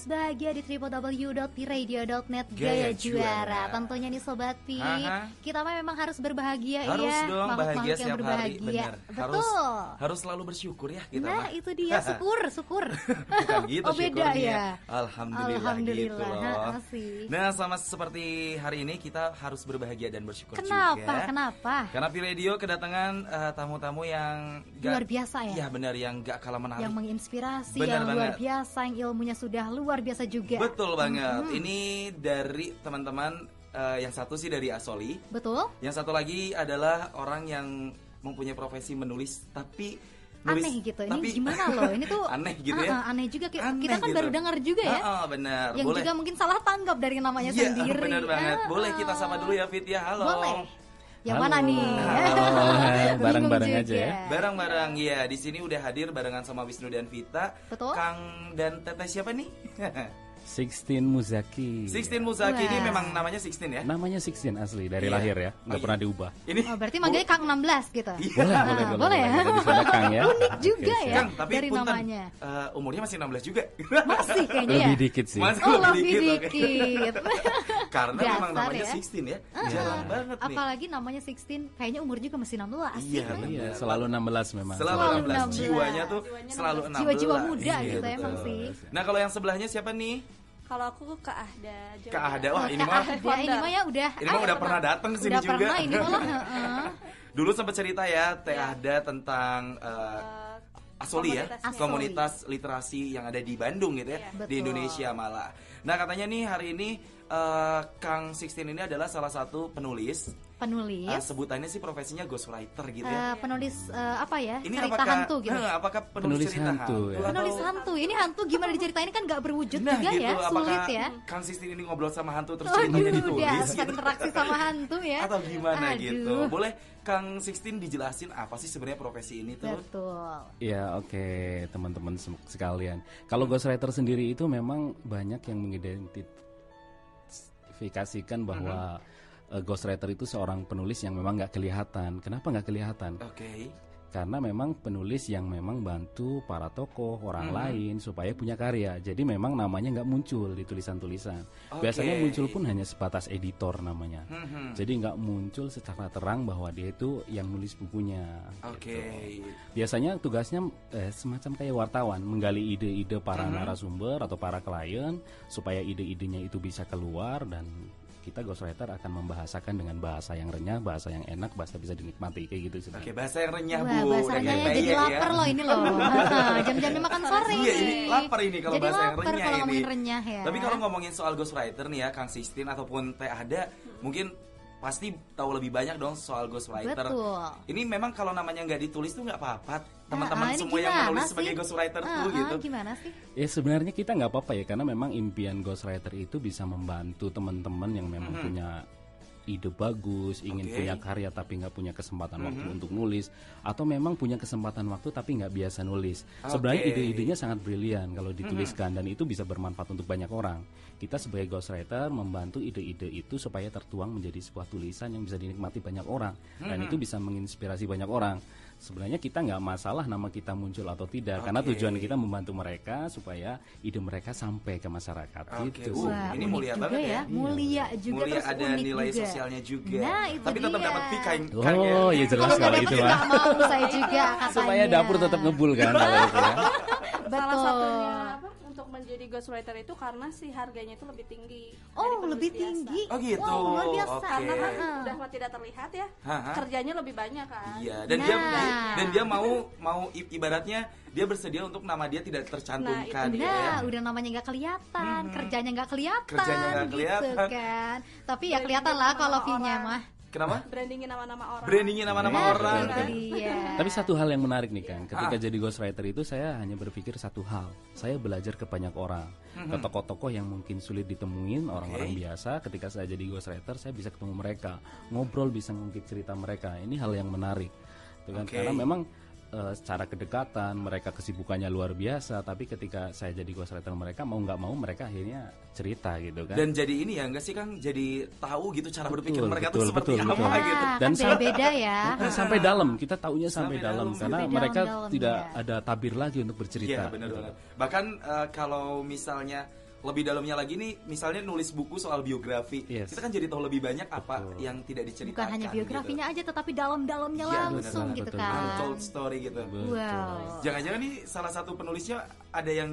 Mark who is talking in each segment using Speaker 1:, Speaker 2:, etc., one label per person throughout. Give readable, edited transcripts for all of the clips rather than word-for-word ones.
Speaker 1: terus bahagia di www.piradio.net Gaya Juara. Tentunya nih Sobat Pi, kita memang harus berbahagia
Speaker 2: harus
Speaker 1: ya.
Speaker 2: Dong, bahagia setiap hari, benar.
Speaker 1: Betul.
Speaker 2: Harus selalu bersyukur ya kita.
Speaker 1: Nah, itu dia syukur.
Speaker 2: Bukan gitu
Speaker 1: beda ya.
Speaker 2: Alhamdulillah gitu loh.
Speaker 1: Nah,
Speaker 2: sama seperti hari ini kita harus berbahagia dan bersyukur
Speaker 1: juga. Kenapa?
Speaker 2: Karena Piradio kedatangan tamu-tamu yang
Speaker 1: luar biasa ya.
Speaker 2: Iya benar, yang gak kalah menarik.
Speaker 1: Yang menginspirasi,
Speaker 2: benar
Speaker 1: yang
Speaker 2: banget.
Speaker 1: Luar biasa, yang ilmunya sudah luar biasa juga.
Speaker 2: Betul banget. Ini dari teman-teman yang satu sih dari Asoli.
Speaker 1: Betul.
Speaker 2: Yang satu lagi adalah orang yang mempunyai profesi menulis tapi nulis,
Speaker 1: aneh gitu.
Speaker 2: Tapi,
Speaker 1: ini gimana loh? Ini tuh
Speaker 2: aneh gitu ya.
Speaker 1: Aneh juga. Kita kan
Speaker 2: gitu.
Speaker 1: baru dengar juga ya.
Speaker 2: Benar.
Speaker 1: Yang
Speaker 2: boleh.
Speaker 1: juga mungkin salah tanggap dari namanya sendiri.
Speaker 2: Iya, benar banget. Boleh kita sama dulu ya Fit ya. Halo.
Speaker 1: Boleh. Yang mana nih?
Speaker 3: Bareng-bareng aja ya.
Speaker 2: Bareng-bareng ya. Di sini udah hadir barengan sama Wisnu dan Vita.
Speaker 1: Betul.
Speaker 2: Kang dan Teteh siapa nih?
Speaker 3: 16 Muzaki.
Speaker 2: 16 Muzaki ini memang namanya 16 ya?
Speaker 3: Namanya 16 asli dari lahir ya, nggak pernah diubah.
Speaker 2: Ini
Speaker 1: berarti manggilnya Kang 16 gitu.
Speaker 3: Boleh ya.
Speaker 1: Kang ya. Unik juga ya
Speaker 2: Kang, tapi
Speaker 1: dari namanya.
Speaker 2: Umurnya masih 16 juga.
Speaker 1: Masih kayaknya
Speaker 3: lebih dikit sih.
Speaker 2: Lebih
Speaker 1: dikit.
Speaker 2: Karena memang namanya 16 ya. Jarang banget nih.
Speaker 1: Apalagi namanya 16, kayaknya umur juga masih 16.
Speaker 2: Iya,
Speaker 3: selalu 16 memang.
Speaker 2: Selalu 16. Jiwanya tuh selalu 16.
Speaker 1: Jiwa-jiwa muda gitu emang sih.
Speaker 2: Nah, kalau yang sebelahnya siapa nih?
Speaker 4: Kalau aku Kak Ahda.
Speaker 2: Kak Ahda, wah ini mah
Speaker 1: ya udah.
Speaker 2: Ini mah udah pernah datang sini juga.
Speaker 1: Udah pernah ini malah.
Speaker 2: Dulu sempat cerita ya Teh Ahda tentang Asoli ya, komunitas literasi yang ada di Bandung gitu ya, di Indonesia malah. Nah katanya nih hari ini Kang 16 ini adalah salah satu penulis. Sebutannya sih profesinya ghostwriter gitu ya.
Speaker 1: Penulis apa ya?
Speaker 2: Ini
Speaker 1: cerita hantu gitu.
Speaker 2: Apakah penulis cerita hantu?
Speaker 3: Ya.
Speaker 1: Penulis hantu. Ini hantu gimana diceritain kan nggak berwujud juga
Speaker 2: gitu.
Speaker 1: ya, sulit ya.
Speaker 2: Kang 16 ini ngobrol sama hantu terus ceritanya ditulis.
Speaker 1: Gitu. Interaksi sama hantu ya.
Speaker 2: Atau gimana gitu. Boleh Kang 16 dijelasin apa sih sebenarnya profesi ini tuh?
Speaker 1: Betul.
Speaker 3: Ya oke, teman-teman sekalian. Kalau ghostwriter sendiri itu memang banyak yang mengidentifikasikan bahwa ghostwriter itu seorang penulis yang memang nggak kelihatan. Kenapa nggak kelihatan?
Speaker 2: Oke.
Speaker 3: Karena memang penulis yang memang bantu para tokoh orang lain supaya punya karya. Jadi memang namanya nggak muncul di tulisan-tulisan. Biasanya muncul pun hanya sebatas editor namanya. Jadi nggak muncul secara terang bahwa dia itu yang nulis bukunya. Gitu. Biasanya tugasnya semacam kayak wartawan, menggali ide-ide para narasumber atau para klien supaya ide-idenya itu bisa keluar, dan kita ghostwriter akan membahasakan dengan bahasa yang renyah, bahasa yang enak, bahasa bisa dinikmati kayak gitu sih.
Speaker 2: Oke, bahasa yang renyah Bu.
Speaker 1: Bahasa renyahnya jadi lapar loh ini loh. Jam-jamnya makan sore.
Speaker 2: Iya, ini lapar ini kalau
Speaker 1: jadi
Speaker 2: bahasa yang renyah
Speaker 1: kalau
Speaker 2: ini.
Speaker 1: ngomongin renyah ya.
Speaker 2: Tapi kalau ngomongin soal ghostwriter nih ya, Kang 16 ataupun Teh Ahda, mungkin pasti tahu lebih banyak dong soal ghostwriter.
Speaker 1: Betul.
Speaker 2: Ini memang kalau namanya nggak ditulis tuh nggak apa-apa. Teman-teman semua yang menulis sebagai ghostwriter tuh gitu.
Speaker 1: Gimana sih?
Speaker 3: Ya sebenarnya kita nggak apa-apa ya, karena memang impian ghostwriter itu bisa membantu teman-teman yang memang punya ide bagus, ingin punya karya tapi nggak punya kesempatan waktu untuk nulis, atau memang punya kesempatan waktu tapi nggak biasa nulis. Sebenarnya ide-idenya sangat brilian kalau dituliskan, dan itu bisa bermanfaat untuk banyak orang. Kita sebagai ghostwriter membantu ide-ide itu supaya tertuang menjadi sebuah tulisan yang bisa dinikmati banyak orang, dan itu bisa menginspirasi banyak orang. Sebenarnya kita nggak masalah nama kita muncul atau tidak, karena tujuan kita membantu mereka supaya ide mereka sampai ke masyarakat. Gitu.
Speaker 1: Wah,
Speaker 2: ini mulia
Speaker 1: juga
Speaker 2: banget ya.
Speaker 1: Mulia juga,
Speaker 2: mulia,
Speaker 1: terus
Speaker 2: ada
Speaker 1: unik
Speaker 2: nilai
Speaker 1: juga.
Speaker 2: sosialnya juga.
Speaker 1: Nah, itu
Speaker 2: tapi tetap
Speaker 1: dia.
Speaker 2: dapat Kang.
Speaker 3: Oh ya jelas kalau itu
Speaker 1: nggak mau saya juga katanya.
Speaker 3: Supaya dapur tetap ngebul kan kalau itu ya.
Speaker 4: Salah satunya untuk menjadi ghostwriter itu karena si harganya itu lebih tinggi.
Speaker 1: Lebih tinggi.
Speaker 2: Oh gitu.
Speaker 1: Wow, luar biasa.
Speaker 4: Karena kan udah tidak terlihat ya. Kerjanya lebih banyak kan.
Speaker 2: Iya, dan dia mau ibaratnya dia bersedia untuk nama dia tidak tercantumkan gitu ya.
Speaker 1: Udah namanya nggak kelihatan, kerjanya nggak kelihatan,
Speaker 2: kelihatan.
Speaker 1: Gitu kan. Tapi ya kelihatan lah kalau fee-nya mah.
Speaker 2: Kenapa?
Speaker 4: Brandingin nama-nama orang.
Speaker 2: Brandingin nama-nama orang.
Speaker 3: Tapi satu hal yang menarik nih Kang, ketika jadi ghostwriter itu saya hanya berpikir satu hal. Saya belajar ke banyak orang, ke tokoh-tokoh yang mungkin sulit ditemuin, orang-orang biasa. Ketika saya jadi ghostwriter, saya bisa ketemu mereka, ngobrol, bisa ngungkit cerita mereka. Ini hal yang menarik, karena memang secara kedekatan mereka kesibukannya luar biasa, tapi ketika saya jadi ghostwriter mereka mau nggak mau mereka akhirnya cerita gitu kan.
Speaker 2: Dan jadi ini ya enggak sih Kang, jadi tahu gitu cara berpikir mereka tuh seperti apa gitu.
Speaker 3: Dan
Speaker 1: kan beda ya.
Speaker 3: Sampai dalam, kita taunya sampai dalam karena mereka
Speaker 1: dalam,
Speaker 3: tidak ada tabir lagi untuk bercerita.
Speaker 2: Iya benar banget. Bahkan kalau misalnya lebih dalamnya lagi nih, misalnya nulis buku soal biografi, kita kan jadi tahu lebih banyak apa yang tidak diceritakan.
Speaker 1: Bukan hanya biografinya
Speaker 2: gitu
Speaker 1: aja, tetapi dalam-dalamnya langsung gitu kan.
Speaker 2: Untold story gitu.
Speaker 1: Wow.
Speaker 2: Jangan-jangan nih salah satu penulisnya ada yang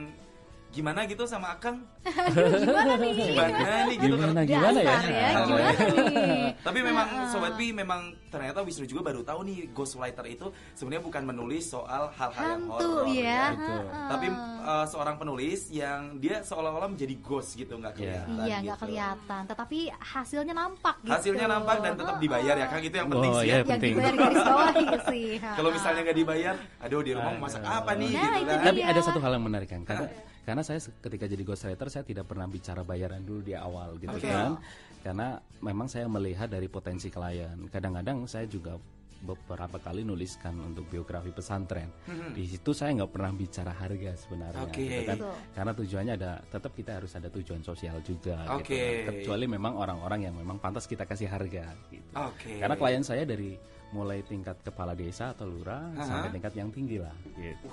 Speaker 2: gimana gitu sama Akang?
Speaker 1: Gimana nih?
Speaker 3: Gimana ya?
Speaker 1: Gimana nih?
Speaker 2: Tapi memang Sobat Pi, memang ternyata Wisnu juga baru tahu nih ghostwriter itu sebenarnya bukan menulis soal hal-hal yang horor ya. Tapi seorang penulis yang dia seolah-olah menjadi ghost gitu, nggak kelihatan.
Speaker 1: Iya, nggak kelihatan, tetapi hasilnya nampak gitu.
Speaker 2: Hasilnya nampak dan tetap dibayar ya Kang, itu yang penting sih.
Speaker 3: Yang
Speaker 1: dibayar garis bawahi sih.
Speaker 2: Kalau misalnya nggak dibayar, aduh di rumah masak apa nih gitu kan.
Speaker 3: Tapi ada satu hal yang menarik kan, karena saya ketika jadi ghostwriter saya tidak pernah bicara bayaran dulu di awal gitu kan, karena memang saya melihat dari potensi klien. Kadang-kadang saya juga beberapa kali nuliskan untuk biografi pesantren. Di situ saya nggak pernah bicara harga sebenarnya, gitu kan? Karena tujuannya tetap kita harus ada tujuan sosial juga. Gitu kan? Kecuali memang orang-orang yang memang pantas kita kasih harga. Gitu. Karena klien saya dari mulai tingkat kepala desa atau lurah sampai tingkat yang tinggi lah. Gitu.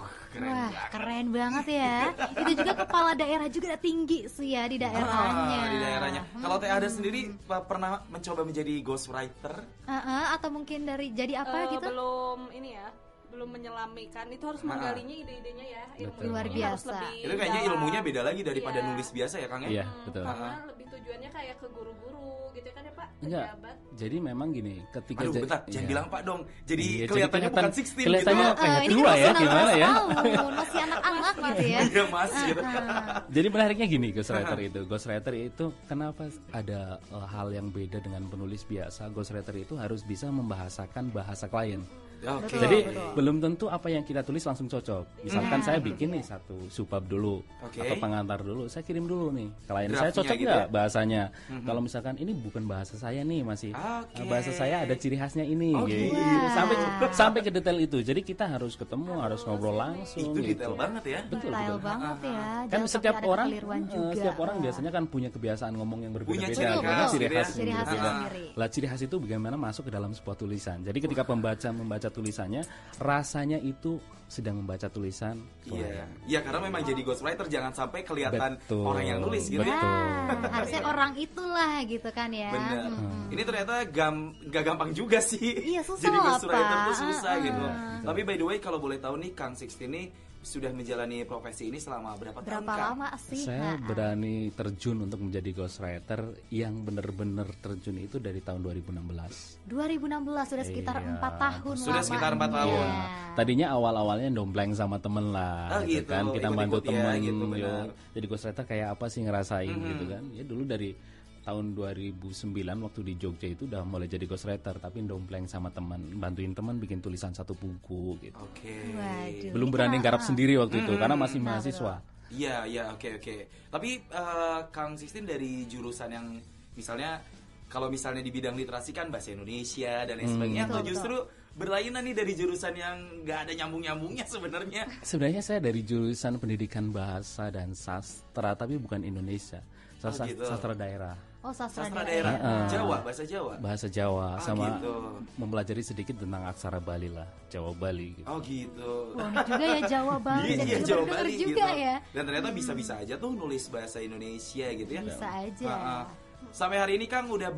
Speaker 1: Keren banget ya. Itu juga kepala daerah juga tinggi sih ya di daerahnya.
Speaker 2: Di daerahnya. Kalau Teh Ada sendiri pernah mencoba menjadi ghostwriter?
Speaker 1: Atau mungkin jadi apa gitu?
Speaker 4: Belum menyelamikan, itu harus menggalinya ide-idenya ya,
Speaker 1: luar biasa.
Speaker 2: Itu kayaknya ilmunya beda lagi daripada nulis biasa ya Kang ya?
Speaker 3: Iya, betul.
Speaker 4: Karena lebih tujuannya kayak ke guru-guru gitu kan ya Pak?
Speaker 3: Enggak, jadi memang gini, ketika
Speaker 2: jangan bilang Pak dong, jadi kelihatannya bukan 16
Speaker 3: kelihatannya
Speaker 2: gitu.
Speaker 3: kayak tua ya, gimana ya?
Speaker 1: Masih anak-anak gitu ya.
Speaker 2: Iya masih gitu.
Speaker 3: Jadi menariknya gini, ghostwriter itu kenapa ada hal yang beda dengan penulis biasa? Ghostwriter itu harus bisa membahasakan bahasa klien. Jadi belum tentu apa yang kita tulis langsung cocok. Misalkan saya bikin nih satu subbab dulu atau pengantar dulu, saya kirim dulu nih klien saya cocok nggak bahasanya. Kalau misalkan ini bukan bahasa saya nih, masih bahasa saya ada ciri khasnya ini, gitu. Sampai ke detail itu. Jadi kita harus ketemu, harus ngobrol langsung.
Speaker 2: Itu detail banget ya.
Speaker 3: Betul.
Speaker 1: Banget ya.
Speaker 3: Kan setiap orang biasanya kan punya kebiasaan ngomong yang berbeda-beda, karena ciri khas sendiri. Lah ciri khas itu bagaimana masuk ke dalam sebuah tulisan. Jadi ketika pembaca membaca tulisannya, rasanya itu sedang membaca tulisan.
Speaker 2: Iya, karena memang jadi ghostwriter jangan sampai kelihatan orang yang nulis gitu ya.
Speaker 1: Harusnya orang itulah gitu kan ya.
Speaker 2: Benar. Ini ternyata gak gampang juga sih.
Speaker 1: Iya, susah
Speaker 2: jadi ghostwriter
Speaker 1: apa?
Speaker 2: tuh susah gitu. Tapi by the way, kalau boleh tahu nih Kang Sixteen nih sudah menjalani profesi ini selama berapa tahun?
Speaker 1: Berapa lama sih?
Speaker 3: Saya berani terjun untuk menjadi ghostwriter yang benar-benar terjun itu dari tahun 2016.
Speaker 1: 2016 sudah sekitar 4 tahun.
Speaker 2: Sudah sekitar 4 tahun.
Speaker 3: Tadinya awal-awalnya dompleng sama temen lah, gitu kan. Kita bantu temen.
Speaker 2: Gitu,
Speaker 3: jadi ghostwriter kayak apa sih ngerasain gitu kan? Ya dulu dari tahun 2009 waktu di Jogja itu udah mulai jadi ghostwriter, tapi dompleng sama teman, bantuin teman bikin tulisan satu buku gitu. Belum berani garap sendiri waktu itu karena masih mahasiswa.
Speaker 2: Iya, oke. Tapi Kang Sixteen dari jurusan yang misalnya kalau misalnya di bidang literasi kan bahasa Indonesia dan lain sebagainya, atau justru berlainan nih dari jurusan yang nggak ada nyambung-nyambungnya sebenarnya?
Speaker 3: Sebenarnya saya dari jurusan pendidikan bahasa dan sastra, tapi bukan Indonesia. Sastra daerah.
Speaker 1: Sastra
Speaker 2: daerah. Bahasa Jawa.
Speaker 3: Bahasa Jawa sama mempelajari sedikit tentang aksara Bali lah, Jawa Bali gitu.
Speaker 2: Oh gitu.
Speaker 1: Wah, juga ya Jawa Bali.
Speaker 2: Iya, Jawa Bali
Speaker 1: juga
Speaker 2: gitu.
Speaker 1: Ya.
Speaker 2: Dan ternyata bisa-bisa aja tuh nulis bahasa Indonesia gitu ya.
Speaker 1: Bisa aja.
Speaker 2: Sampai hari ini Kang udah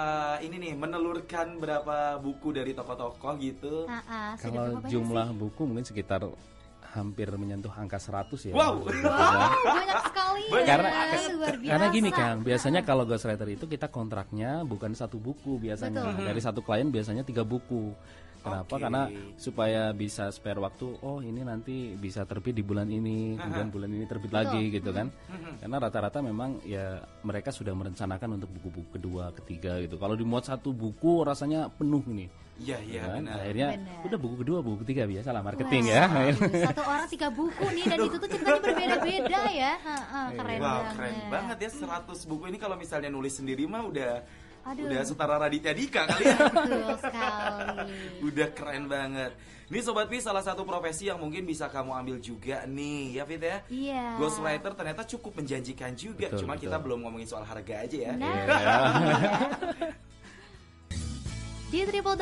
Speaker 2: menelurkan berapa buku dari tokoh-tokoh gitu?
Speaker 3: Kalau jumlah buku mungkin sekitar hampir menyentuh angka 100 ya.
Speaker 2: Wow,
Speaker 1: banyak sekali.
Speaker 3: Karena gini Kang, biasanya kalau ghostwriter itu kita kontraknya bukan satu buku biasanya. Dari satu klien biasanya 3 buku. Kenapa? Karena supaya bisa spare waktu. Oh ini nanti bisa terbit di bulan ini, kemudian bulan ini terbit lagi gitu kan. Karena rata-rata memang ya mereka sudah merencanakan untuk buku-buku kedua, ketiga gitu. Kalau dimuat satu buku rasanya penuh nih.
Speaker 2: Iya
Speaker 3: kan?
Speaker 2: Benar.
Speaker 3: Akhirnya udah buku kedua, buku ketiga, biasalah marketing ya.
Speaker 1: Satu orang 3 buku nih, dan itu tuh ceritanya berbeda-beda ya. Keren banget.
Speaker 2: Keren banget ya, 100 buku ini kalau misalnya nulis sendiri mah udah setara Raditya Dika kali ya.
Speaker 1: Betul sekali.
Speaker 2: Udah keren banget. Ini Sobat Pi, salah satu profesi yang mungkin bisa kamu ambil juga nih ya Fit ya.
Speaker 1: Iya.
Speaker 2: Ghostwriter ternyata cukup menjanjikan juga. Cuma kita belum ngomongin soal harga aja ya.
Speaker 1: di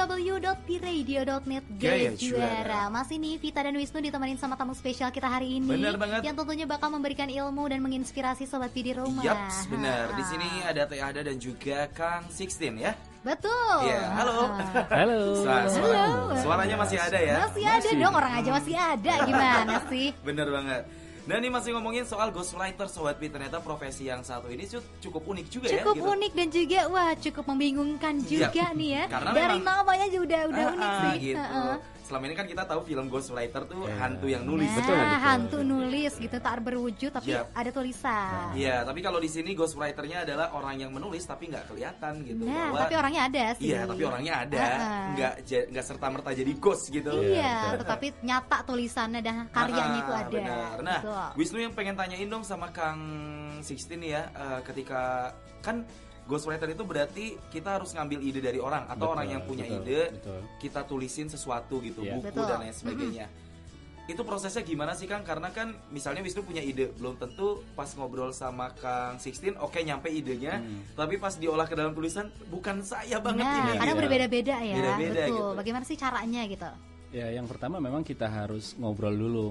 Speaker 1: www.piradio.net Gaya Juara. Masih nih Vita dan Wisnu ditemenin sama tamu spesial kita hari ini.
Speaker 2: Bener banget.
Speaker 1: Yang tentunya bakal memberikan ilmu dan menginspirasi sobat Pi di rumah.
Speaker 2: Yaps, benar. Di sini ada Teh Ada dan juga Kang 16 ya.
Speaker 1: Betul.
Speaker 2: Iya, halo.
Speaker 3: Halo.
Speaker 2: Suaranya masih ada ya?
Speaker 1: Masih ada dong, orang aja masih ada. Gimana sih?
Speaker 2: Bener banget. Nah ini masih ngomongin soal ghostwriter Sobat Pi, ternyata profesi yang satu ini cukup unik juga ya.
Speaker 1: Cukup
Speaker 2: gitu.
Speaker 1: unik dan juga wah cukup membingungkan juga nih ya.
Speaker 2: Karena
Speaker 1: dari
Speaker 2: memang,
Speaker 1: namanya juga udah unik sih.
Speaker 2: Gitu. Selama ini kan kita tahu film ghostwriter tuh hantu yang nulis.
Speaker 1: Nah, betul. Hantu nulis gitu tak berwujud tapi ada tulisan.
Speaker 2: Iya, tapi kalau di sini ghostwriternya adalah orang yang menulis tapi nggak kelihatan gitu.
Speaker 1: Nah,
Speaker 2: bahwa,
Speaker 1: tapi orangnya ada sih.
Speaker 2: Iya, tapi orangnya ada, nggak serta merta jadi ghost gitu.
Speaker 1: Iya, tetapi nyata tulisannya dan karyanya itu ada.
Speaker 2: Benar. Nah, Wisnu yang pengen tanyain dong sama Kang 16 ya, ketika kan ghostwriter itu berarti kita harus ngambil ide dari orang atau orang yang punya ide, kita tulisin sesuatu gitu, buku dan lain sebagainya. Itu prosesnya gimana sih Kang? Karena kan misalnya Wisnu punya ide, belum tentu pas ngobrol sama Kang 16 oke nyampe idenya, tapi pas diolah ke dalam tulisan bukan saya banget ini.
Speaker 1: Kadang berbeda-beda ya.
Speaker 2: Beda-beda,
Speaker 1: betul.
Speaker 2: Gitu.
Speaker 1: Bagaimana sih caranya gitu?
Speaker 3: Ya, yang pertama memang kita harus ngobrol dulu,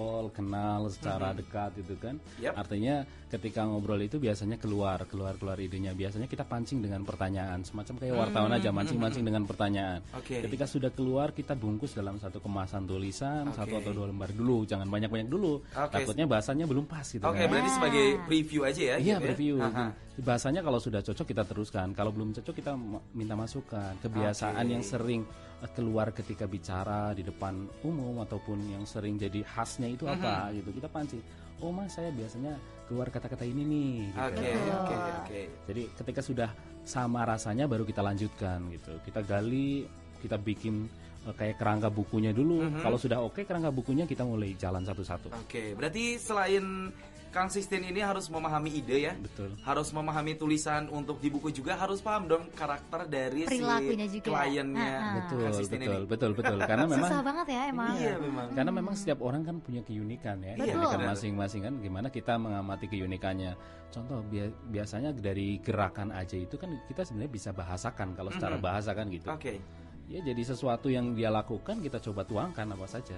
Speaker 3: kenal secara dekat gitu kan. Artinya ketika ngobrol itu biasanya keluar idenya. Biasanya kita pancing dengan pertanyaan, semacam kayak wartawan aja, mancing-mancing dengan pertanyaan. Ketika sudah keluar kita bungkus dalam satu kemasan tulisan, 1 atau 2 lembar dulu, jangan banyak-banyak dulu. Takutnya bahasanya belum pas gitu.
Speaker 2: Berarti sebagai preview aja ya.
Speaker 3: Iya, gitu preview. Bahasanya kalau sudah cocok kita teruskan, kalau belum cocok kita minta masukan. Kebiasaan yang sering keluar ketika bicara di depan umum ataupun yang sering jadi khasnya itu apa gitu, kita pancing. Oh mas, saya biasanya keluar kata-kata ini nih gitu.
Speaker 2: Oke.
Speaker 3: Jadi ketika sudah sama rasanya baru kita lanjutkan gitu, kita gali, kita bikin kayak kerangka bukunya dulu. Kalau sudah oke kerangka bukunya, kita mulai jalan satu-satu.
Speaker 2: Berarti selain Kang 16 ini harus memahami ide ya.
Speaker 3: Betul.
Speaker 2: Harus memahami tulisan untuk di buku, juga harus paham dong karakter dari si kliennya.
Speaker 3: Betul. Karena memang
Speaker 1: susah banget ya emang.
Speaker 2: Iya memang.
Speaker 3: Karena memang setiap orang kan punya keunikan ya. Keunikan masing-masing kan, gimana kita mengamati keunikannya. Contoh biasanya dari gerakan aja itu kan kita sebenarnya bisa bahasakan kalau secara bahasa kan gitu. Ya jadi sesuatu yang dia lakukan kita coba tuangkan apa saja.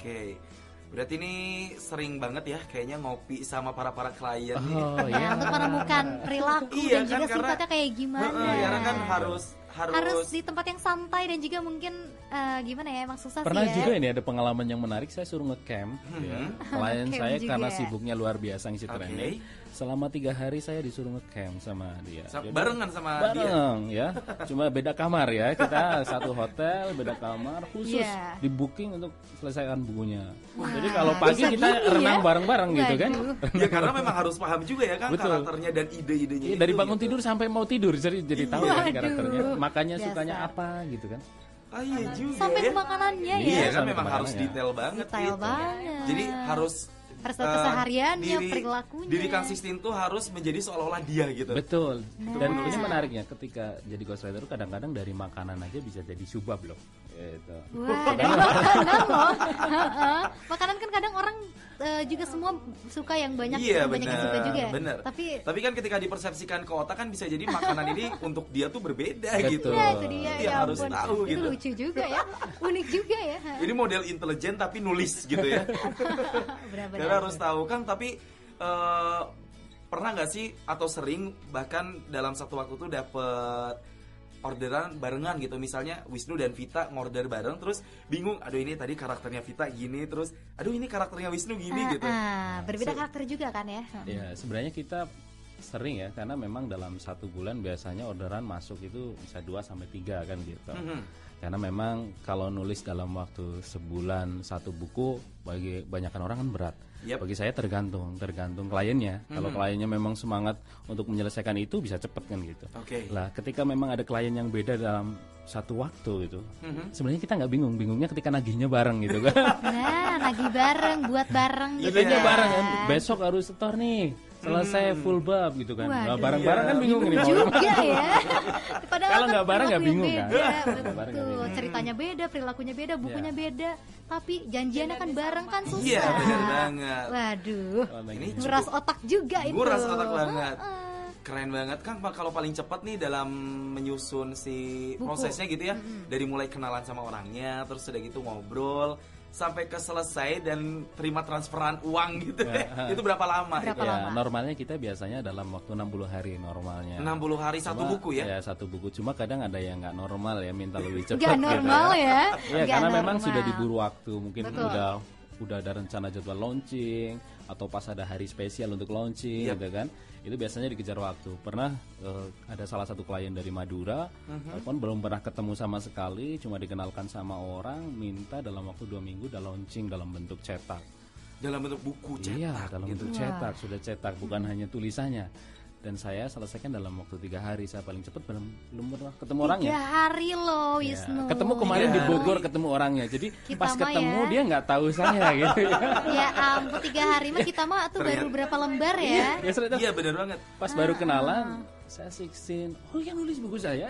Speaker 2: Berarti ini sering banget ya kayaknya ngopi sama para klien
Speaker 1: untuk menemukan perilaku dan juga sifatnya kayak gimana.
Speaker 2: Karena kan harus
Speaker 1: di tempat yang santai dan juga mungkin gimana ya, emang susah
Speaker 3: pernah
Speaker 1: sih ya.
Speaker 3: Juga ini ada pengalaman yang menarik, saya suruh ngecamp ya. Klien saya juga. Karena sibuknya luar biasa ngisi training. Selama 3 hari saya disuruh ngecamp sama dia.
Speaker 2: Barengan sama dia?
Speaker 3: Ya, cuma beda kamar ya. Kita satu hotel, beda kamar, khusus di booking untuk selesaikan bukunya. Jadi kalau pagi kita renang bareng-bareng gitu kan.
Speaker 2: Ya karena memang harus paham juga ya kan karakternya dan ide-idenya.
Speaker 3: Dari bangun tidur sampai mau tidur, jadi tahu kan karakternya. Makanya sukanya apa gitu kan.
Speaker 2: Iya juga.
Speaker 1: Sampai ke makanannya ya.
Speaker 2: Iya kan memang harus detail banget. Jadi harus
Speaker 1: kesehariannya, perilakunya.
Speaker 2: Diri Kang 16 tuh harus menjadi seolah-olah dia gitu.
Speaker 3: Betul. Dan ini menariknya ketika jadi ghostwriter kadang-kadang dari makanan aja bisa jadi subab loh. Gitu.
Speaker 1: Wah, dari makanan loh. Makanan kan kadang orang juga semua suka yang banyak, banyak yang suka juga.
Speaker 2: Bener. Tapi kan ketika dipersepsikan ke otak kan bisa jadi makanan ini untuk dia tuh berbeda gitu.
Speaker 1: Ya, itu dia.
Speaker 2: Dia harus tahu gitu.
Speaker 1: Lucu juga ya, unik juga ya.
Speaker 2: Ini model intelijen tapi nulis gitu ya. Karena harus tahu kan, tapi pernah nggak sih atau sering bahkan dalam satu waktu tuh dapet orderan barengan gitu, misalnya Wisnu dan Vita ngorder bareng, terus bingung, aduh ini tadi karakternya Vita gini, terus aduh ini karakternya Wisnu gini gitu.
Speaker 1: Berbeda karakter juga kan ya.
Speaker 3: Ya sebenarnya kita sering ya, karena memang dalam 1 bulan biasanya orderan masuk itu bisa 2-3 kan gitu. Karena memang kalau nulis dalam waktu sebulan 1 buku bagi banyakan orang kan berat. Bagi saya tergantung kliennya. Kalau kliennya memang semangat untuk menyelesaikan itu bisa cepet kan gitu. Lah ketika memang ada klien yang beda dalam satu waktu gitu, sebenarnya kita nggak bingungnya ketika nagihnya bareng gitu kan.
Speaker 1: Nah, nagih bareng, buat bareng gitu.
Speaker 3: Nagihnya bareng kan, besok harus setor nih, selesai full bab gitu kan. Nah, bareng-bareng kan bingung nih.
Speaker 1: Juga ya.
Speaker 3: Kalau nggak bareng nggak bingung kan.
Speaker 1: Betul, ceritanya beda, perilakunya beda, bukunya beda, tapi janjiannya kan bareng kan susah.
Speaker 2: Iya benar banget.
Speaker 1: Waduh,
Speaker 2: ini
Speaker 1: nguras otak juga itu.
Speaker 2: Nguras otak banget. Keren banget Kang, kalau paling cepat nih dalam menyusun si prosesnya gitu ya, dari mulai kenalan sama orangnya, terus udah gitu ngobrol sampai ke selesai dan terima transferan uang gitu itu berapa lama?
Speaker 3: Normalnya kita biasanya dalam waktu 60 hari normalnya.
Speaker 2: 60 hari satu buku ya?
Speaker 3: Ya satu buku, cuma kadang ada yang nggak normal ya, minta lebih cepat.
Speaker 1: Nggak normal gitu ya?
Speaker 3: Ya karena memang sudah diburu waktu, mungkin udah ada rencana jadwal launching atau pas ada hari spesial untuk launching gitu kan. Itu biasanya dikejar waktu. Pernah ada salah satu klien dari Madura, walaupun belum pernah ketemu sama sekali, cuma dikenalkan sama orang, minta dalam waktu 2 minggu udah launching dalam bentuk cetak.
Speaker 2: Dalam bentuk buku cetak?
Speaker 3: Iya, dalam bentuk cetak, sudah cetak, bukan hanya tulisannya. Dan saya selesaikan dalam waktu 3 hari. Saya paling cepat belum pernah ketemu orangnya.
Speaker 1: 3 hari loh Wisnu.
Speaker 3: Ketemu kemarin di Bogor, ketemu orangnya. Jadi pas ketemu dia nggak tahu saya gitu ya.
Speaker 1: Ya ampun, 3 hari mah kita mah tuh baru berapa lembar ya.
Speaker 2: Iya benar banget.
Speaker 3: Pas baru kenalan, saya 16. Oh yang nulis buku saya?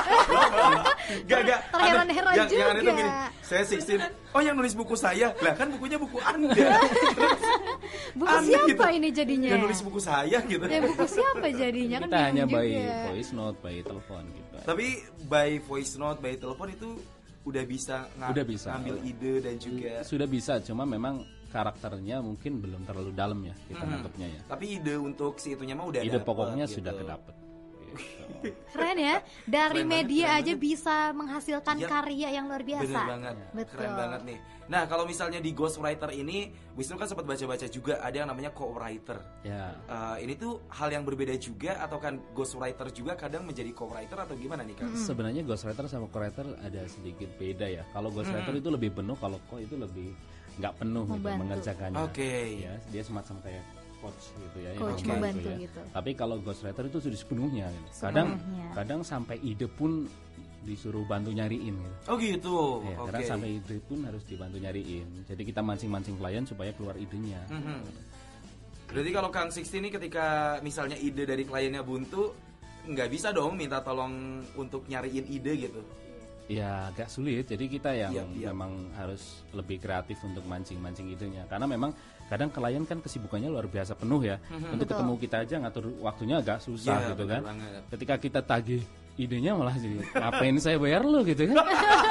Speaker 2: Gak.
Speaker 1: Terheran-heran juga.
Speaker 2: Yang aneh tuh gini, saya 16. Oh yang nulis buku saya? Lah kan bukunya buku Anda.
Speaker 1: Buku siapa ini jadinya?
Speaker 2: Yang nulis buku saya gitu.
Speaker 1: Ya buku siapa jadinya?
Speaker 3: Kita kan hanya by voice note, by telepon gitu.
Speaker 2: Tapi by voice note, by telepon itu udah bisa ngambil ide dan juga
Speaker 3: sudah bisa, cuma memang karakternya mungkin belum terlalu dalam ya kita nangkepnya ya.
Speaker 2: Tapi ide untuk si itunya mah udah
Speaker 3: ide pokoknya gitu. Sudah kedapet.
Speaker 1: Keren ya, dari keren media banget, aja bisa menghasilkan karya yang luar biasa.
Speaker 2: Bener banget, keren banget nih. Nah kalau misalnya di ghostwriter ini, Wisnu kan sempat baca-baca juga ada yang namanya co-writer. Ini tuh hal yang berbeda juga, atau kan ghostwriter juga kadang menjadi co-writer atau gimana nih Kang?
Speaker 3: Sebenarnya ghostwriter sama co-writer ada sedikit beda ya. Kalau ghostwriter itu lebih penuh, kalau co itu lebih nggak penuh gitu, mengerjakannya. Ya, dia semacam kayak coach gitu ya,
Speaker 1: coach membantu gitu.
Speaker 3: Tapi kalau ghostwriter itu sudah sepenuhnya. Kadang sampai ide pun disuruh bantu nyariin gitu.
Speaker 2: Oh gitu.
Speaker 3: Ya, kadang sampai ide pun harus dibantu nyariin. Jadi kita mancing-mancing klien supaya keluar idenya.
Speaker 2: Berarti kalau Kang Sixty ini ketika misalnya ide dari kliennya buntu, nggak bisa dong minta tolong untuk nyariin ide gitu.
Speaker 3: Ya agak sulit, jadi kita yang memang harus lebih kreatif untuk mancing-mancing idenya. Karena memang kadang klien kan kesibukannya luar biasa penuh ya. Untuk ketemu kita aja ngatur waktunya agak susah gitu kan. Ketika kita tagih idenya malah jadi ngapain saya bayar lo gitu kan.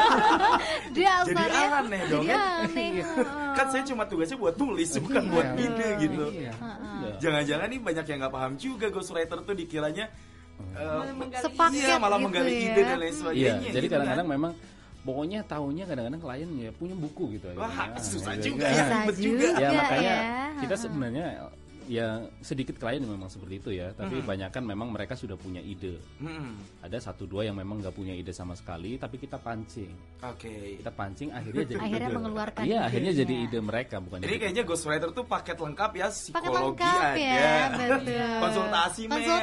Speaker 2: Jadi aneh dong kan. Kan saya cuma tugasnya buat tulis, bukan buat ide gitu. Jangan-jangan nih banyak yang nggak paham juga ghostwriter tuh dikiranya
Speaker 1: sepaket
Speaker 2: malah
Speaker 1: gitu
Speaker 2: menggali ide dan lain sebagainya.
Speaker 3: Jadi kadang-kadang memang pokoknya tahunya kadang-kadang klien ya punya buku gitu.
Speaker 2: Wah, susah juga ya, ribet juga.
Speaker 3: Ya makanya kita sebenarnya ya sedikit klien memang seperti itu ya, tapi kebanyakan memang mereka sudah punya ide. Ada 1-2 yang memang nggak punya ide sama sekali, tapi kita pancing. Kita pancing akhirnya jadi ide.
Speaker 1: Mengeluarkan
Speaker 3: ide. Akhirnya jadi ide mereka, bukan.
Speaker 2: Jadi kayaknya ghostwriter tuh paket lengkap ya, psikologi
Speaker 1: ada,
Speaker 2: konsultasi,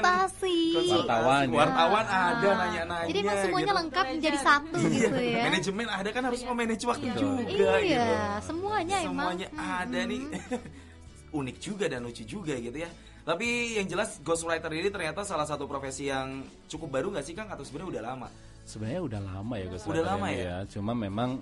Speaker 2: wartawan ada nanya-nanya.
Speaker 1: Jadi memang semuanya lengkap menjadi satu gitu ya.
Speaker 2: Manajemen ada kan harus memanage waktu juga gitu.
Speaker 1: Semuanya
Speaker 2: ada nih. Unik juga dan lucu juga gitu ya. Tapi yang jelas ghostwriter ini ternyata salah satu profesi yang cukup baru nggak sih Kang? Atau sebenarnya udah lama?
Speaker 3: Sebenarnya udah lama ya ghostwriter.
Speaker 2: Udah lama ya?
Speaker 3: Cuma memang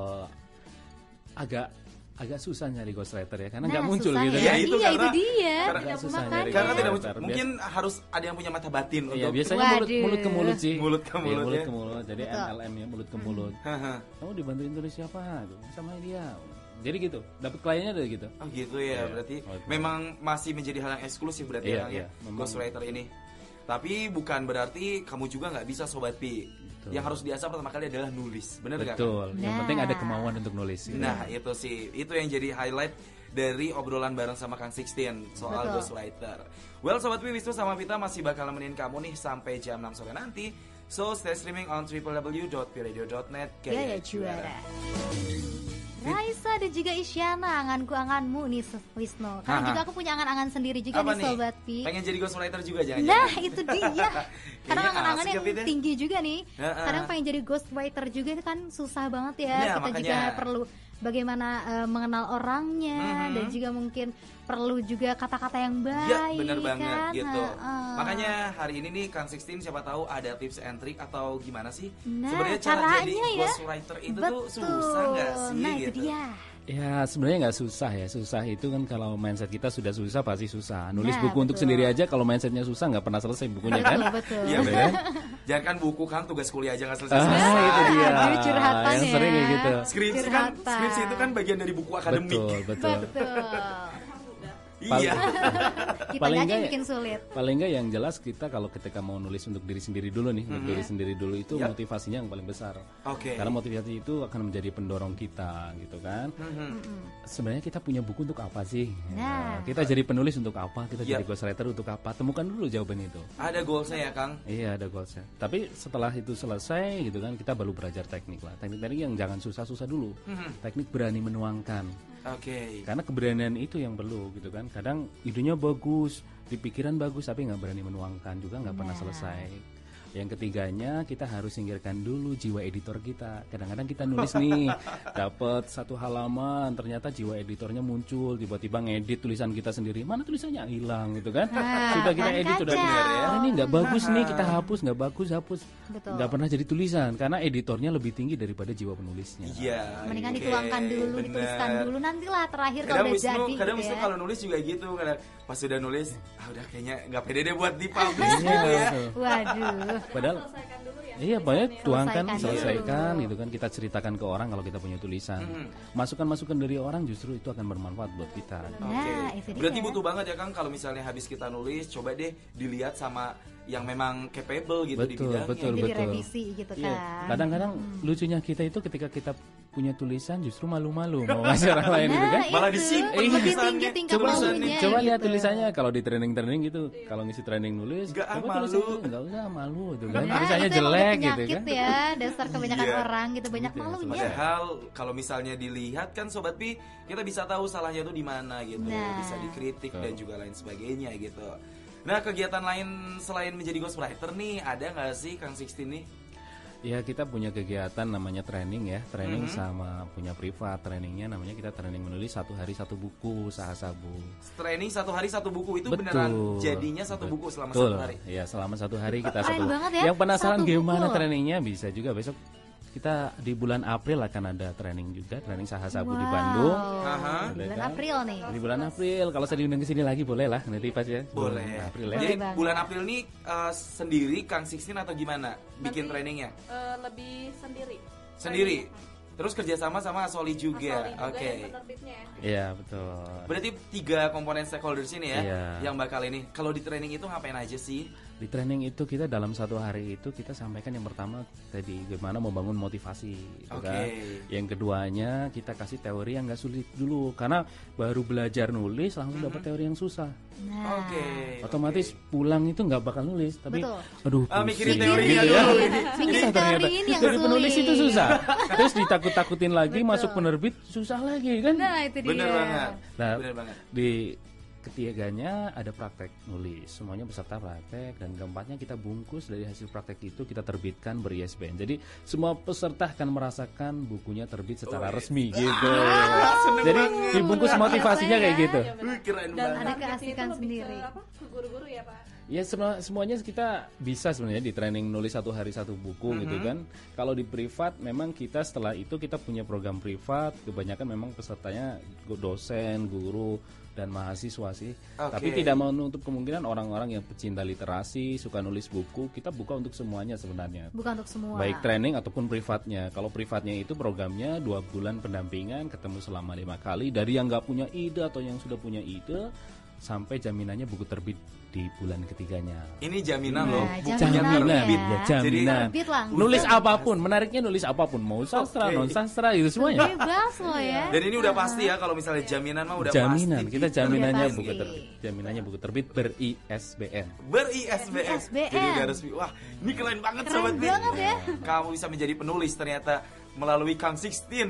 Speaker 3: agak susah nyari ghostwriter ya, karena nggak muncul gitu
Speaker 2: ya.
Speaker 3: Itu
Speaker 2: karena
Speaker 1: dia.
Speaker 2: Karena tidak muncul. Mungkin harus ada yang punya mata batin untuk.
Speaker 3: Biasanya mulut ke mulut sih.
Speaker 2: Mulut ke mulut.
Speaker 3: Mulut ke mulut. Jadi MLM ya, mulut ke mulut. Kamu dibantuin tulis siapa? Sama dia. Jadi gitu, dapat kliennya dari gitu.
Speaker 2: Oh gitu ya, berarti memang masih menjadi hal yang eksklusif berarti ya ghostwriter ini. Tapi bukan berarti kamu juga nggak bisa Sobat Pi. Yang harus diasah pertama kali adalah nulis, benar nggak?
Speaker 3: Betul. Yang penting ada kemauan untuk nulis.
Speaker 2: Nah itu sih, itu yang jadi highlight dari obrolan bareng sama Kang Sixteen soal ghostwriter. Well Sobat Pi, Wisnu sama Vita masih bakal nemenin kamu nih sampai jam 6 sore nanti. So stay streaming on www.piradio.net.
Speaker 1: Gaya juara. Raisa dan juga Isyana, anganku-anganmu nih Wisnu. Karena juga aku punya angan-angan sendiri juga nih Sobat Pi.
Speaker 2: Pengen jadi ghostwriter juga jangan-jangan?
Speaker 1: Nah itu dia. Kadang angan-angan yang tinggi juga nih. Kadang pengen jadi ghostwriter juga itu kan susah banget ya. Kita juga perlu bagaimana mengenal orangnya dan juga mungkin perlu juga kata-kata yang baik.
Speaker 2: Ya benar banget gitu. Makanya hari ini nih Kang Sixteen siapa tahu ada tips and trick atau gimana sih? Sebenarnya cara jadi ghostwriter itu tuh susah nggak sih?
Speaker 1: Nah itu dia.
Speaker 3: Ya sebenarnya nggak susah ya. Susah itu kan kalau mindset kita sudah susah pasti susah. Nulis buku untuk sendiri aja kalau mindsetnya susah nggak pernah selesai bukunya kan.
Speaker 2: Iya betul. Jangan kan buku kan tugas kuliah aja nggak selesai.
Speaker 3: Itu dia.
Speaker 1: Curhatan
Speaker 3: yang sering kayak gitu.
Speaker 2: Skripsi itu kan bagian dari buku akademik.
Speaker 3: Betul.
Speaker 2: Iya.
Speaker 1: Kita aja bikin sulit.
Speaker 3: Paling enggak yang jelas kita kalau ketika mau nulis untuk diri sendiri dulu nih, untuk diri sendiri dulu itu motivasinya yang paling besar. Karena motivasi itu akan menjadi pendorong kita, gitu kan. Sebenarnya kita punya buku untuk apa sih? Nah, kita jadi penulis untuk apa? Kita jadi ghostwriter untuk apa? Temukan dulu jawaban itu.
Speaker 2: Ada goalsnya ya, Kang?
Speaker 3: Iya, ada goalsnya. Tapi setelah itu selesai, gitu kan, kita baru belajar teknik lah. Teknik-teknik yang jangan susah-susah dulu. Teknik berani menuangkan. Karena keberanian itu yang perlu, gitu kan. Kadang idenya bagus, di pikiran bagus, tapi nggak berani menuangkan juga nggak pernah selesai. Yang ketiganya kita harus singkirkan dulu jiwa editor kita. Kadang-kadang kita nulis nih, dapat 1 halaman, ternyata jiwa editornya muncul, tiba-tiba ngedit tulisan kita sendiri. Mana tulisannya hilang gitu kan? Sudah kita edit sudah benar ya. Ini nggak bagus nih, kita hapus, nggak bagus hapus. Nggak pernah jadi tulisan karena editornya lebih tinggi daripada jiwa penulisnya.
Speaker 2: Iya.
Speaker 1: Mendingan dituangkan dulu, dituliskan dulu, nantilah terakhir kalau udah jadi.
Speaker 2: Kadang
Speaker 1: gitu ya.
Speaker 2: kalau nulis juga gitu, kadang pas sudah nulis, udah kayaknya nggak pede deh buat dipublish gitu ya.
Speaker 1: Waduh.
Speaker 3: Padahal iya, banyak tuangkan, selesaikan gitu kan, kita ceritakan ke orang kalau kita punya tulisan. Masukan-masukan dari orang justru itu akan bermanfaat buat kita.
Speaker 2: Berarti butuh banget ya Kang kalau misalnya habis kita nulis, coba deh dilihat sama yang memang capable gitu di bidangnya.
Speaker 3: Betul.
Speaker 1: Direvisi gitu kan.
Speaker 3: Kadang-kadang lucunya kita itu ketika kita punya tulisan justru malu-malu mau ngasih orang lain gitu kan.
Speaker 2: Malah disimpan tulisannya.
Speaker 3: Coba lihat tulisannya kalau di training gitu, kalau ngisi training nulis,
Speaker 2: malu.
Speaker 3: Enggak usah malu gitu kan. Tulisannya jelek gitu kan.
Speaker 1: Ya, dasar kebanyakan orang gitu, banyak malunya.
Speaker 2: Padahal kalau misalnya dilihat kan Sobat Pi, kita bisa tahu salahnya itu di mana gitu. Bisa dikritik dan juga lain sebagainya gitu. Nah, kegiatan lain selain menjadi ghostwriter nih, ada nggak sih Kang Sixteen nih?
Speaker 3: Ya, kita punya kegiatan namanya training ya, training sama punya privat. Trainingnya namanya kita training menulis 1 hari 1 buku, Sahasabu.
Speaker 2: Training 1 hari 1 buku itu beneran jadinya 1 buku selama 1 hari?
Speaker 3: Iya, selama 1 hari kita 1
Speaker 1: buku. Ya?
Speaker 3: Yang penasaran gimana trainingnya bisa juga besok. Kita di bulan April akan ada training juga, training Sahasabu di Bandung.
Speaker 1: Bulan April nih.
Speaker 3: Di bulan April, kalau saya diundang ke sini lagi boleh lah, nanti pas ya.
Speaker 2: Boleh.
Speaker 3: April ya.
Speaker 2: Jadi bulan April nih sendiri Kang Sixteen atau gimana bikin trainingnya?
Speaker 4: Lebih sendiri.
Speaker 2: Sendiri. Terus kerjasama sama Asoli juga. Oke.
Speaker 3: Iya, betul.
Speaker 2: Berarti 3 komponen stakeholders ini ya yang bakal ini. Kalau di training itu ngapain aja sih?
Speaker 3: Di training itu kita dalam 1 hari itu kita sampaikan yang pertama tadi gimana membangun motivasi, gitu kan. Yang keduanya kita kasih teori yang nggak sulit dulu karena baru belajar nulis langsung dapat teori yang susah. Otomatis pulang itu nggak bakal nulis, tapi aduh
Speaker 2: mikirin teorinya
Speaker 3: gitu ya.
Speaker 1: Susah ternyata.
Speaker 3: Jadi penulis itu susah. Terus ditakut-takutin lagi masuk penerbit susah lagi kan?
Speaker 1: Nah, itu dia.
Speaker 2: Bener banget.
Speaker 3: Nah, di ketiganya ada praktek nulis, semuanya peserta praktek, dan keempatnya kita bungkus dari hasil praktek itu kita terbitkan ber-ISBN. Jadi semua peserta akan merasakan bukunya terbit secara resmi gitu. Jadi dibungkus motivasinya kayak gitu.
Speaker 2: Keren
Speaker 1: Dan
Speaker 2: banget.
Speaker 1: ada keasikan sendiri.
Speaker 4: Ke guru-guru ya Pak?
Speaker 3: Ya semuanya kita bisa sebenarnya di training nulis 1 hari 1 buku gitu kan. Kalau di privat memang kita setelah itu kita punya program privat, kebanyakan memang pesertanya dosen, guru dan mahasiswa sih. Tapi tidak menutup kemungkinan orang-orang yang pecinta literasi, suka nulis buku, kita buka untuk semuanya sebenarnya.
Speaker 1: Bukan untuk semua.
Speaker 3: Baik training ataupun privatnya. Kalau privatnya itu programnya 2 bulan pendampingan, ketemu selama 5 kali. Dari yang nggak punya ide atau yang sudah punya ide, sampai jaminannya buku terbit di bulan ketiganya.
Speaker 2: Ini jaminan loh,
Speaker 3: jaminan.
Speaker 1: Jaminan.
Speaker 3: Nulis apapun, menariknya nulis apapun, mau sastra, non sastra gitu semuanya.
Speaker 1: Bebas loh ya.
Speaker 2: Dan ini udah pasti ya kalau misalnya jaminan mah udah
Speaker 3: jaminan.
Speaker 2: pasti.
Speaker 3: Kita jaminannya buku terbit. Jaminannya buku terbit ber-ISBN.
Speaker 2: Ber-ISBN. Jadi udah resmi. Wah, ini keren banget Sobat Pi.
Speaker 1: Banget ya.
Speaker 2: Kamu bisa menjadi penulis ternyata melalui Kang Sixteen.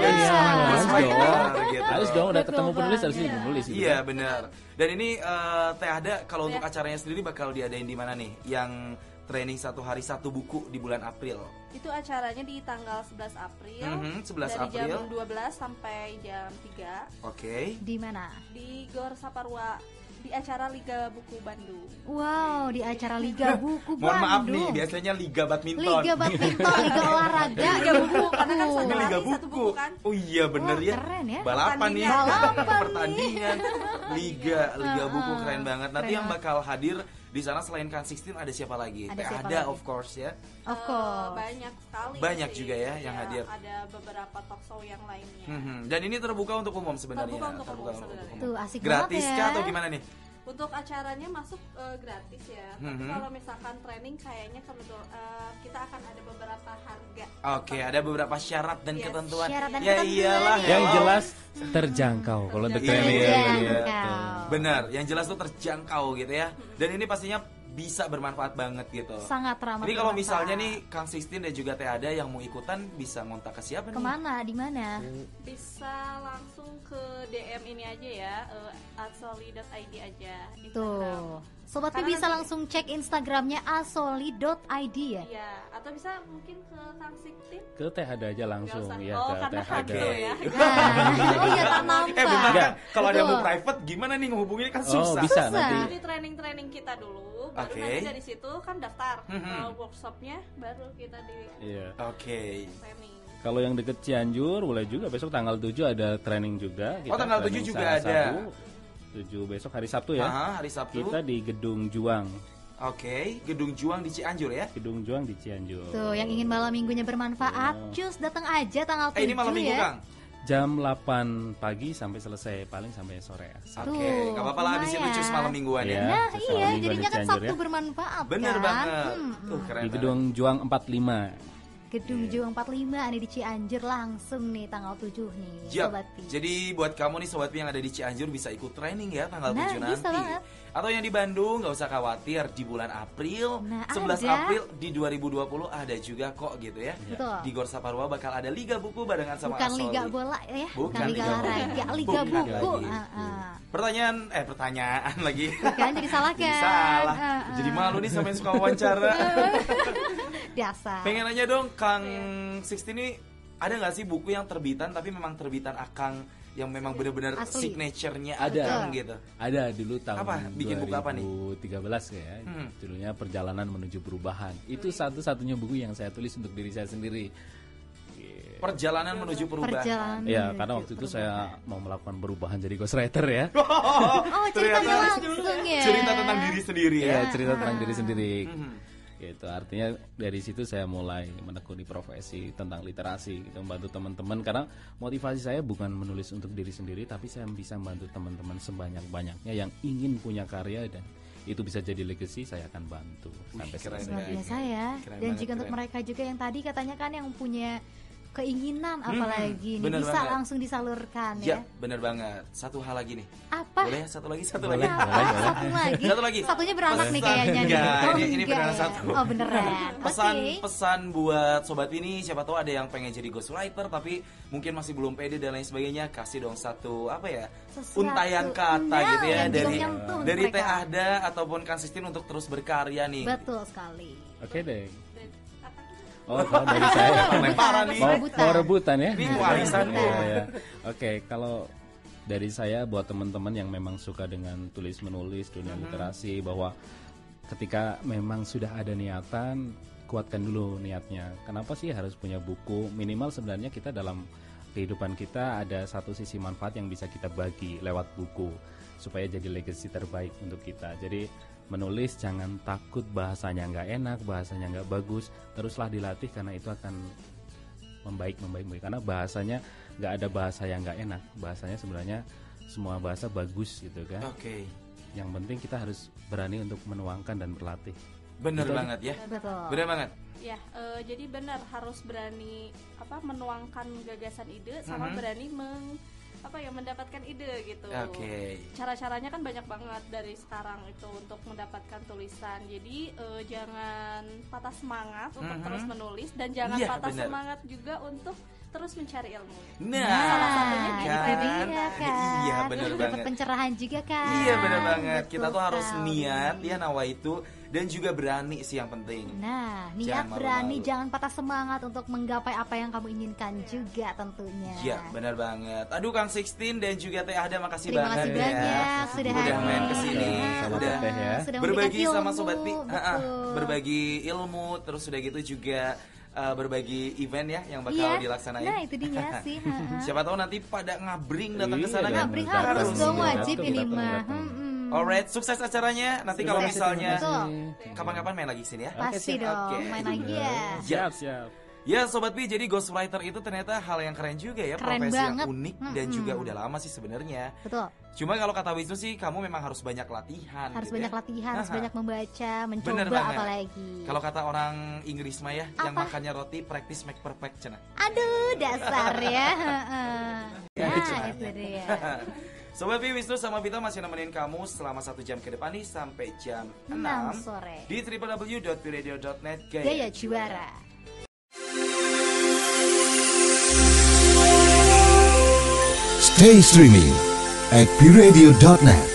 Speaker 3: Harus dong, udah ketemu penulis harus menulis.
Speaker 2: Iya benar. Dan ini Teh Ada kalau untuk acaranya sendiri bakal diadain di mana nih? Yang training 1 hari 1 buku di bulan April.
Speaker 4: Itu acaranya di tanggal 11 April.
Speaker 2: 11
Speaker 4: dari
Speaker 2: April.
Speaker 4: jam 12 sampai jam 3.
Speaker 2: Oke.
Speaker 1: Di mana?
Speaker 4: Di Gor Saparua di acara Liga Buku Bandung.
Speaker 1: Wow, di acara Liga Buku Bandung.
Speaker 2: Mohon maaf nih, biasanya Liga Badminton.
Speaker 1: Liga Badminton, Liga Olahraga,
Speaker 4: Liga Buku, karena kan satu
Speaker 2: Ini Liga
Speaker 4: hari satu buku kan.
Speaker 2: Oh iya bener ya.
Speaker 1: Keren ya.
Speaker 2: Balapan nih.
Speaker 1: Balapan
Speaker 2: Pertandingan. Liga Buku keren banget. Nanti
Speaker 1: Keren
Speaker 2: yang bakal hadir di sana selain Kang 16 ada siapa lagi?
Speaker 1: Ada
Speaker 2: of course ya.
Speaker 1: Of course.
Speaker 4: Banyak sekali.
Speaker 2: Banyak
Speaker 4: sih.
Speaker 2: juga ya yang hadir.
Speaker 4: Ada beberapa talk show yang lainnya.
Speaker 2: Dan ini terbuka untuk umum sebenarnya.
Speaker 4: Terbuka untuk umum sebenarnya.
Speaker 1: Tuh asik
Speaker 2: Gratis
Speaker 1: banget ya.
Speaker 2: kah atau gimana nih?
Speaker 4: Untuk acaranya masuk gratis ya. Tapi kalau misalkan training kayaknya kita akan ada beberapa harga.
Speaker 2: Oke, ada beberapa syarat dan ketentuan.
Speaker 1: Syarat dan
Speaker 2: ya
Speaker 1: ketentuan
Speaker 2: iyalah.
Speaker 1: ya.
Speaker 3: Yang jelas terjangkau kalau untuk training.
Speaker 2: Benar, yang jelas tuh terjangkau gitu ya. Dan ini pastinya bisa bermanfaat banget gitu.
Speaker 1: Sangat ramah.
Speaker 2: Ini kalau misalnya nih Kang 16 dan juga Teh Ada yang mau ikutan bisa ngontak ke siapa nih?
Speaker 1: Kemana? Di mana?
Speaker 4: Bisa langsung ke DM ini aja ya, asoli.id aja.
Speaker 1: Tuh, Sobat Pi bisa langsung cek Instagramnya asoli.id ya?
Speaker 4: Iya, atau bisa mungkin ke Kang 16.
Speaker 3: Ke Teh Ada aja langsung ya,
Speaker 4: Oh,
Speaker 3: ke
Speaker 4: karena
Speaker 3: Teh Ada.
Speaker 4: ya.
Speaker 1: Iya, tak nampak.
Speaker 2: Bentar, kalau ada yang mau
Speaker 1: Betul.
Speaker 2: private gimana nih ngehubunginnya kan
Speaker 3: Oh,
Speaker 2: susah.
Speaker 3: bisa
Speaker 1: Susah.
Speaker 3: nanti.
Speaker 4: Jadi training kita dulu, baru
Speaker 2: Oke.
Speaker 4: nanti dari situ kan daftar workshopnya, baru kita di
Speaker 3: Iya.
Speaker 2: Oke.
Speaker 4: training.
Speaker 3: Kalau yang deket Cianjur boleh juga, besok tanggal 7 ada training juga.
Speaker 2: Oh, tanggal 7
Speaker 3: training
Speaker 2: juga
Speaker 3: Sabtu.
Speaker 2: ada.
Speaker 3: 7 besok hari Sabtu ya.
Speaker 2: Hari Sabtu.
Speaker 3: Kita di Gedung Juang.
Speaker 2: Oke, Gedung Juang di Cianjur ya.
Speaker 3: Gedung Juang di Cianjur.
Speaker 1: Tuh, yang ingin malam minggunya bermanfaat, cus datang aja tanggal 7
Speaker 2: Ini malam minggu
Speaker 1: ya.
Speaker 2: Kang.
Speaker 3: Jam 8 pagi sampai selesai, paling sampai sore.
Speaker 2: Oke,
Speaker 1: Tuh,
Speaker 2: nggak apa-apa lah abis itu
Speaker 1: lumayan.
Speaker 2: cus malam mingguan ya.
Speaker 3: Iya.
Speaker 1: Nah,
Speaker 3: Terus
Speaker 1: iya,
Speaker 3: malam mingguan
Speaker 1: jadinya
Speaker 3: di
Speaker 1: kan
Speaker 3: Cianjur
Speaker 1: Sabtu
Speaker 3: ya.
Speaker 1: bermanfaat
Speaker 2: Bener
Speaker 1: kan?
Speaker 2: banget. Keren
Speaker 3: Di
Speaker 2: banget.
Speaker 3: Gedung Juang 45.
Speaker 1: Gedung Juang 45 nih di Cianjur langsung nih tanggal 7 nih,
Speaker 2: Siap.
Speaker 1: Sobat Pi.
Speaker 2: Jadi buat kamu nih Sobat Pi yang ada di Cianjur bisa ikut training ya tanggal
Speaker 1: Nah,
Speaker 2: 7
Speaker 1: bisa
Speaker 2: nanti.
Speaker 1: banget.
Speaker 2: Atau yang di Bandung nggak usah khawatir, di bulan April,
Speaker 1: Nah,
Speaker 2: 11
Speaker 1: ada.
Speaker 2: April di 2020 ada juga kok gitu ya.
Speaker 1: Betul.
Speaker 2: Di Gor Saparua bakal ada Liga Buku barengan sama
Speaker 1: Bukan
Speaker 2: Asoli.
Speaker 1: liga bola ya,
Speaker 2: Bukan
Speaker 1: bukan liga
Speaker 2: liga
Speaker 1: olahraga,
Speaker 2: bola.
Speaker 1: liga
Speaker 2: Bukan
Speaker 1: buku.
Speaker 2: lagi. Pertanyaan lagi.
Speaker 1: Kan jadi salah kan?
Speaker 2: Jadi salah. Jadi malu nih sama yang suka wawancara.
Speaker 1: Dasar.
Speaker 2: Pengen nanya dong, Kang 16 ini ada nggak sih buku yang terbitan tapi memang terbitan Akang yang memang benar-benar
Speaker 1: Asli.
Speaker 2: signature-nya
Speaker 3: Ada.
Speaker 2: Akang gitu?
Speaker 3: Ada dulu tahun
Speaker 2: Apa? Bikin buku apa nih?
Speaker 3: 2013 ya. Judulnya Perjalanan Menuju Perubahan. Itu satu-satunya buku yang saya tulis untuk diri saya sendiri.
Speaker 2: Perjalanan menuju perubahan.
Speaker 1: Perjalanan
Speaker 3: Ya,
Speaker 1: menuju
Speaker 3: karena waktu itu
Speaker 1: perubahan.
Speaker 3: saya mau melakukan perubahan jadi ghostwriter ya.
Speaker 1: Oh, ceritanya
Speaker 2: Ternyata
Speaker 1: langsung ya.
Speaker 2: cerita tentang diri sendiri ya.
Speaker 3: Iya, cerita tentang diri sendiri. Gitu, artinya dari situ saya mulai menekuni profesi tentang literasi, gitu, membantu teman-teman karena motivasi saya bukan menulis untuk diri sendiri, tapi saya bisa membantu teman-teman sebanyak-banyaknya yang ingin punya karya dan itu bisa jadi legacy, saya akan bantu sampai
Speaker 2: keren
Speaker 3: selesai.
Speaker 1: Luar biasa ya.
Speaker 2: Keren
Speaker 1: Dan
Speaker 2: banget,
Speaker 1: juga untuk
Speaker 2: keren.
Speaker 1: mereka juga yang tadi katanya kan yang punya keinginan apalagi nih
Speaker 2: bener
Speaker 1: bisa
Speaker 2: banget.
Speaker 1: langsung disalurkan
Speaker 2: Ya,
Speaker 1: ya.
Speaker 2: bener banget. Satu hal lagi nih.
Speaker 1: Apa?
Speaker 2: Boleh ya? Satu lagi.
Speaker 3: Boleh.
Speaker 1: Satu lagi.
Speaker 2: Satu lagi.
Speaker 1: Satunya beranak nih
Speaker 2: Pesan.
Speaker 1: kayaknya nih.
Speaker 2: Enggak,
Speaker 1: Oh,
Speaker 2: ini
Speaker 1: enggak
Speaker 2: beneran
Speaker 1: ya?
Speaker 2: satu.
Speaker 1: Oh, beneran.
Speaker 2: Pesan buat sobat ini, siapa tahu ada yang pengen jadi ghostwriter tapi mungkin masih belum pede dan lain sebagainya, kasih dong satu apa ya,
Speaker 1: Sesuatu.
Speaker 2: untayan kata
Speaker 1: Nah,
Speaker 2: gitu ya
Speaker 1: yang
Speaker 2: dari
Speaker 1: bisa menyentuh
Speaker 2: dari
Speaker 1: mereka.
Speaker 2: Teh Ada ataupun Kang 16 untuk terus berkarya nih.
Speaker 1: Betul sekali.
Speaker 3: Oke deh.
Speaker 4: Apa gitu?
Speaker 3: Oh, kalau dari saya
Speaker 2: Lemparan nih.
Speaker 3: mau rebutan ya.
Speaker 2: Ini warisan.
Speaker 3: Iya, ya. Oke, kalau dari saya buat teman-teman yang memang suka dengan tulis menulis dunia literasi, bahwa ketika memang sudah ada niatan, kuatkan dulu niatnya. Kenapa sih harus punya buku? Minimal sebenarnya kita dalam kehidupan kita ada satu sisi manfaat yang bisa kita bagi lewat buku supaya jadi legacy terbaik untuk kita. Jadi menulis jangan takut bahasanya nggak enak, bahasanya nggak bagus, teruslah dilatih karena itu akan membaik karena bahasanya nggak ada bahasa yang nggak enak, bahasanya sebenarnya semua bahasa bagus gitu kan.
Speaker 2: Oke.
Speaker 3: Yang penting kita harus berani untuk menuangkan dan berlatih.
Speaker 2: Bener
Speaker 3: Gitu
Speaker 2: banget ya.
Speaker 1: Betul.
Speaker 2: Bener banget.
Speaker 4: Ya, jadi benar harus berani menuangkan gagasan ide sama berani mendapatkan ide gitu.
Speaker 2: Oke.
Speaker 4: Cara-caranya kan banyak banget dari sekarang itu untuk mendapatkan tulisan. Jadi jangan patah semangat untuk terus menulis dan jangan
Speaker 2: Iya,
Speaker 4: patah
Speaker 2: bener.
Speaker 4: semangat juga untuk terus mencari ilmu.
Speaker 2: Nah,
Speaker 4: salah satunya
Speaker 1: itu
Speaker 4: kan.
Speaker 1: dia kan.
Speaker 2: Iya, bener
Speaker 1: Dapat
Speaker 2: banget.
Speaker 1: pencerahan juga kan.
Speaker 2: Iya bener banget. Kita
Speaker 1: Betul
Speaker 2: tuh harus
Speaker 1: sekali.
Speaker 2: niat ya, nawa itu dan juga berani sih yang penting.
Speaker 1: Nah, niat berani, jangan patah semangat untuk menggapai apa yang kamu inginkan juga tentunya.
Speaker 2: Iya, benar banget. Aduh Kang 16 dan juga Teh Ahda, makasih
Speaker 1: Terima
Speaker 2: banget
Speaker 1: kasih banyak sudah
Speaker 2: main kesini,
Speaker 3: udah
Speaker 2: berbagi sama Sobat Pi, berbagi ilmu, terus udah gitu juga berbagi event ya yang bakal dilaksanain.
Speaker 1: Nah itu dia sih.
Speaker 2: Siapa tahu nanti pada ngabring datang ke sana.
Speaker 1: Ngabring harus dong, wajib ini mah.
Speaker 2: Alright, sukses acaranya. Nanti kalau misalnya kapan-kapan main lagi sini ya.
Speaker 1: Pasti dong, main lagi ya.
Speaker 3: Siap.
Speaker 2: Ya Sobat Pi, jadi ghostwriter itu ternyata hal yang keren juga ya,
Speaker 1: keren
Speaker 2: profesi
Speaker 1: banget.
Speaker 2: Yang unik dan juga udah lama sih sebenarnya.
Speaker 1: Betul.
Speaker 2: Cuma kalau kata Wisnu sih, kamu memang harus banyak latihan.
Speaker 1: Harus banyak latihan, harus banyak membaca, mencoba apalagi.
Speaker 2: Kalau kata orang Inggris mah ya, yang makannya roti practice make perfect cenah.
Speaker 1: Aduh, dasar ya. Itu dia.
Speaker 2: Sobat Pi, Wisnu sama Vita masih nemenin kamu selama 1 jam ke depan nih sampai jam 6
Speaker 1: sore
Speaker 2: di www.piradio.net
Speaker 1: Gaya Juara.
Speaker 5: Stay streaming at piradio.net.